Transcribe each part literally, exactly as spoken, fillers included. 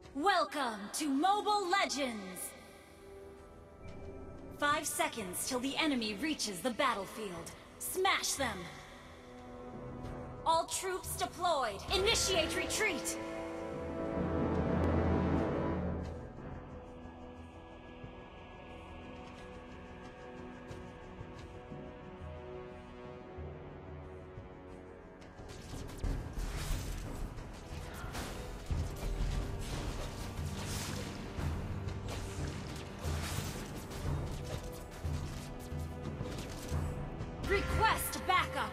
Welcome to Mobile Legends! Five seconds till the enemy reaches the battlefield. Smash them! All troops deployed! Initiate retreat! Request backup!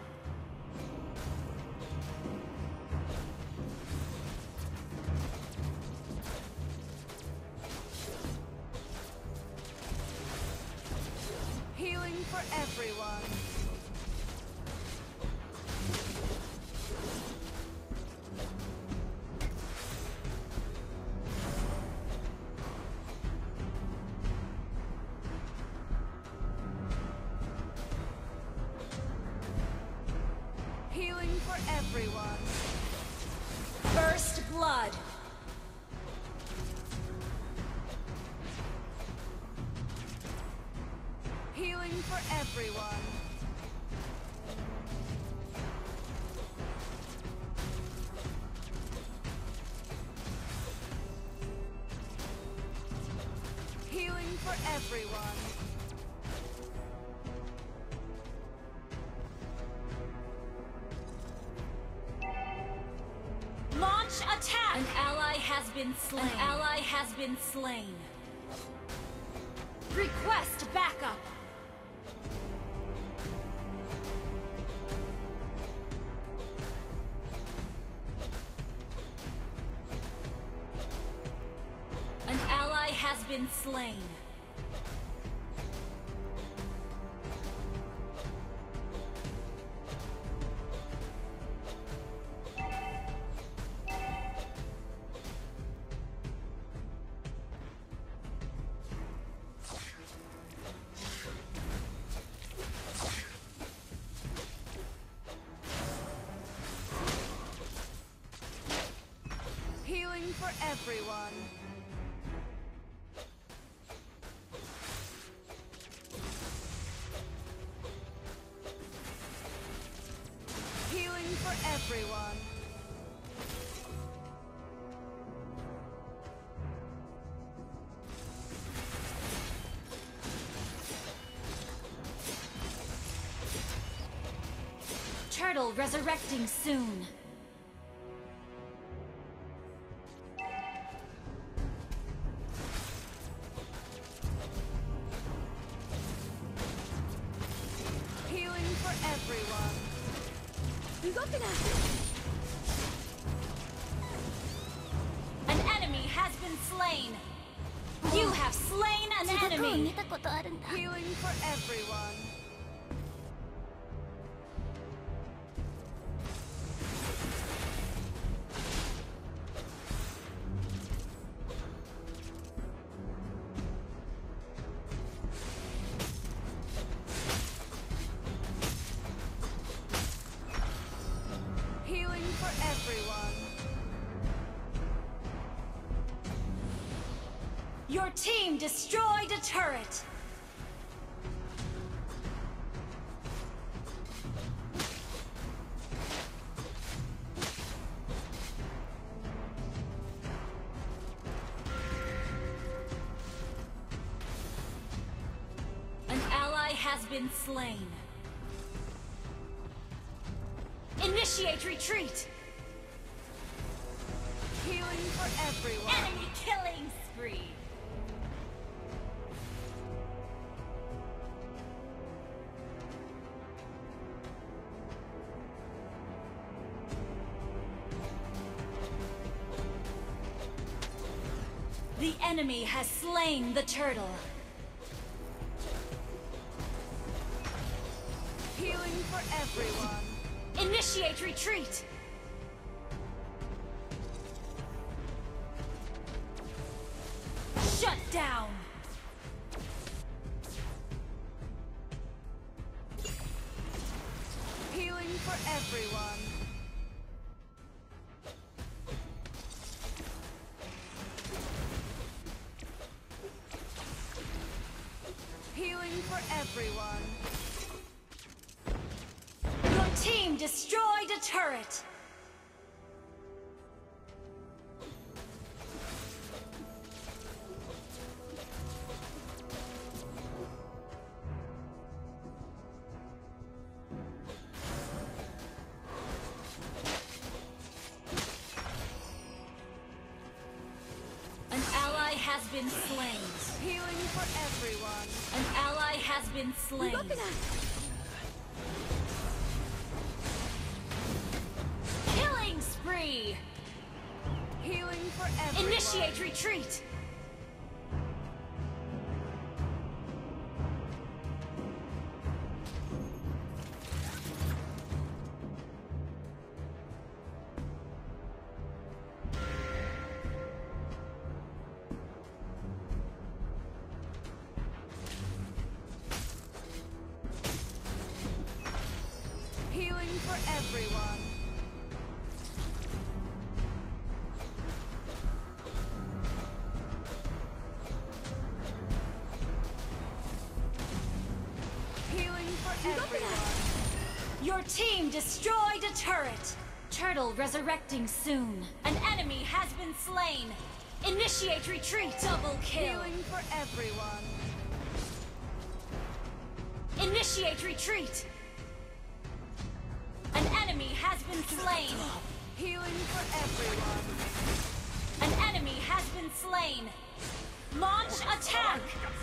Healing for everyone. Healing for everyone. First blood! Healing for everyone. Healing for everyone. Launch attack! An ally has been slain. An ally has been slain. Request backup! An ally has been slain. Healing for everyone. Healing for everyone. Turtle resurrecting soon. Healing for everyone. An enemy has been slain. You have slain an enemy. Healing for everyone. Healing for everyone. Your team destroyed a turret. An ally has been slain. Initiate retreat! Healing for everyone. Enemy killing spree! The enemy has slain the turtle. Healing for everyone. Initiate retreat! Shut down! Healing for everyone. for everyone. Your team destroyed a turret. An ally has been slain. Healing for everyone. An ally has been slain. Killing spree. Healing for everyone. Initiate retreat. Healing for everyone. Healing for everyone. Your team destroyed a turret. Turtle resurrecting soon. An enemy has been slain. Initiate retreat. Double kill. Healing for everyone. Initiate retreat. An enemy has been slain. Healing for everyone. An enemy has been slain. Launch attack.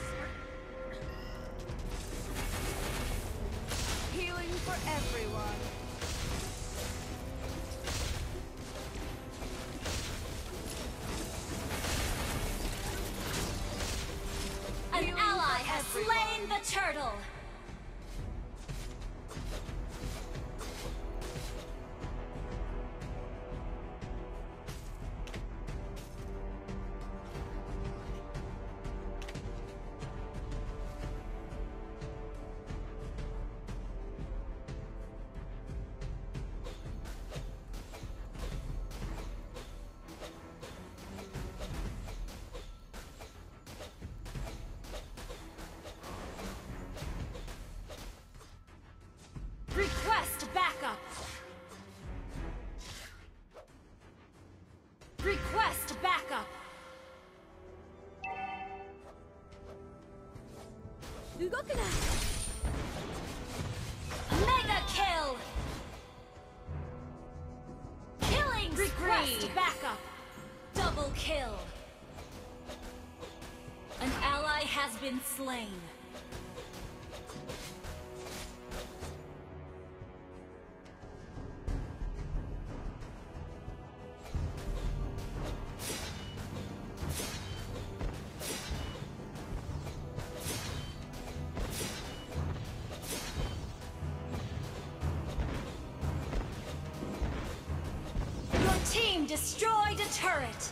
Healing for everyone. An Healing ally for has everyone. slain the turtle. Request backup. Request backup. Mega kill. Killing spree. Request backup. Double kill. An ally has been slain. Team destroyed a turret.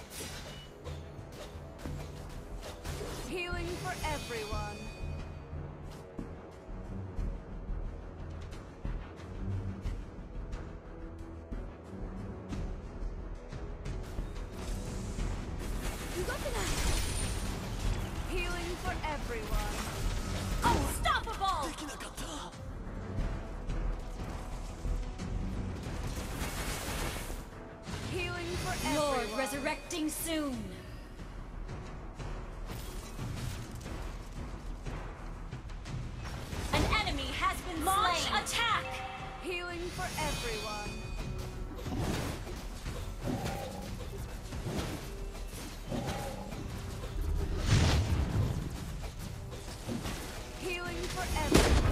Healing for everyone. Healing for everyone. Unstoppable! Healing for Lord everyone. resurrecting soon. An enemy has been Launch slain. Attack! Healing for everyone. Healing for everyone.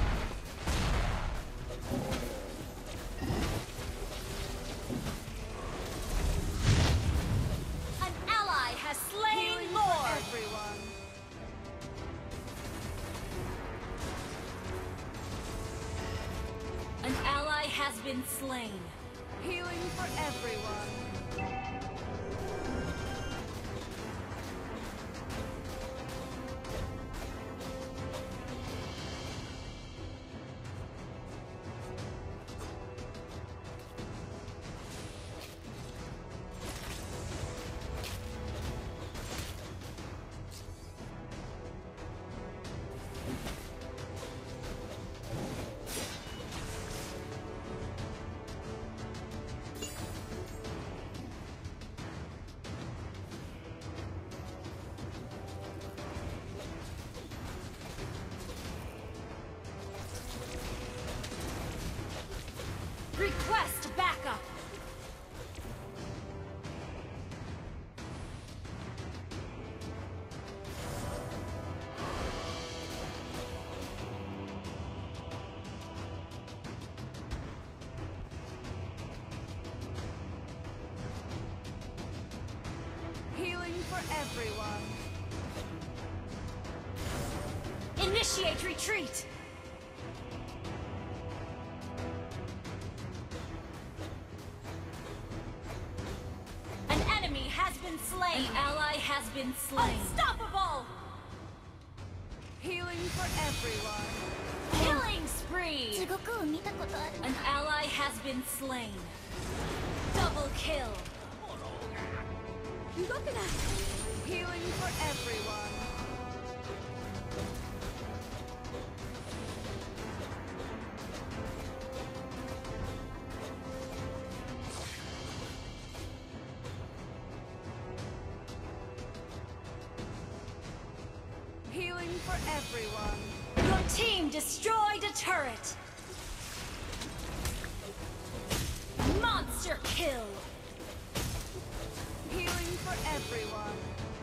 An ally has slain Healing for Lord. everyone. An ally has been slain. Healing for everyone. Healing for everyone. Initiate retreat! An enemy has been slain! An ally has been slain! Unstoppable! Healing for everyone. Killing spree! An ally has been slain. Double kill! Healing for everyone. Healing for everyone. Your team destroyed a turret! Monster kill! Healing for everyone.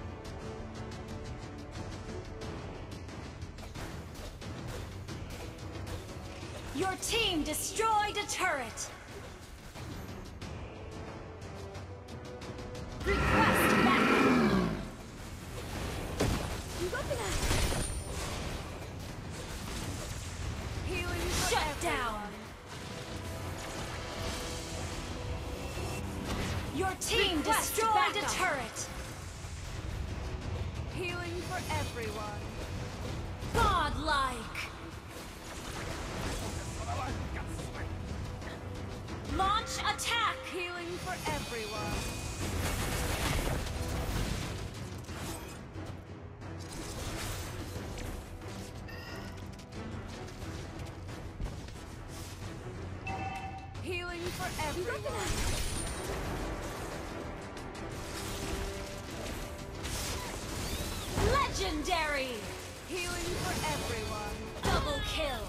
Your team destroyed a turret! Request backup! Healing for Shut everyone. down! Your team Request destroyed a backup. turret! Healing for everyone. Godlike! Launch attack! Healing for everyone. Healing for everyone. Legendary! Healing for everyone. Double kill!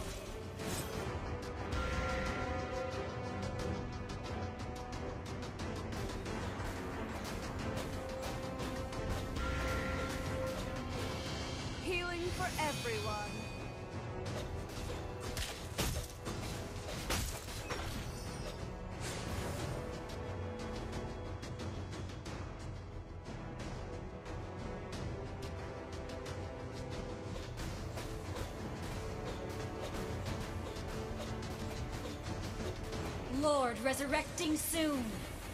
Healing for everyone. Lord resurrecting soon!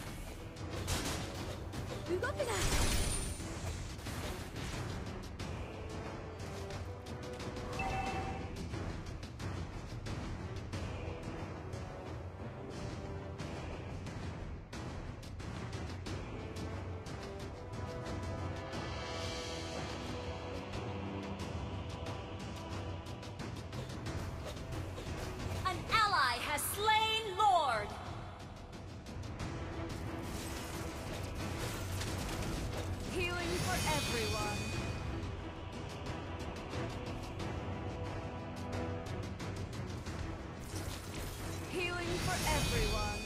An ally has slain Lord! Healing for everyone. Healing for everyone.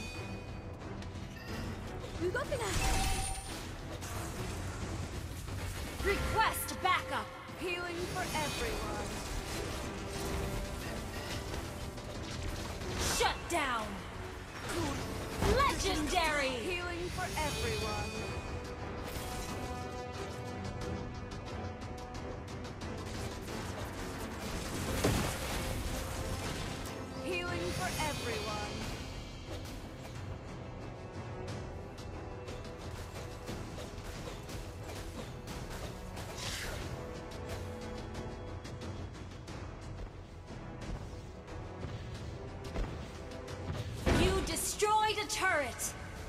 Request backup! Healing for everyone. Shut down! Legendary! Healing for everyone. Healing for everyone. You destroyed a turret!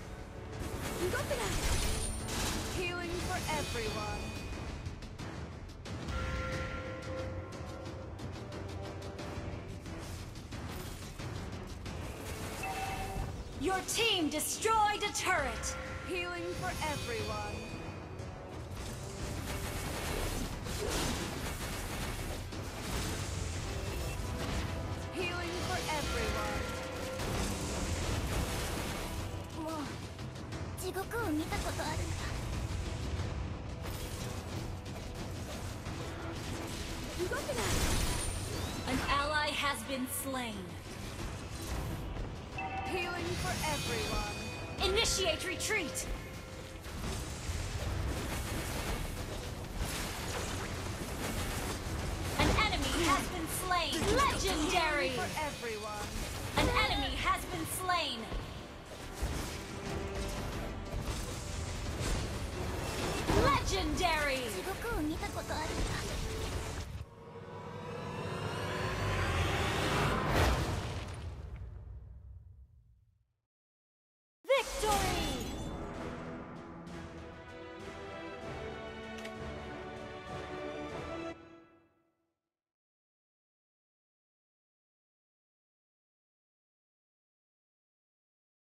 Healing for everyone. Your team destroyed a turret! Healing for everyone. Healing for everyone. もう地獄を見たことあるんだ。 An ally has been slain. Healing for everyone. Initiate retreat! slain. Legendary. For everyone. An enemy has been slain. Legendary. 地獄を見たことあるんだ